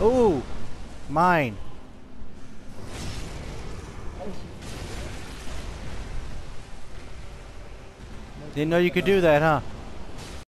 Ooh! Mine. Didn't know you could do that, huh?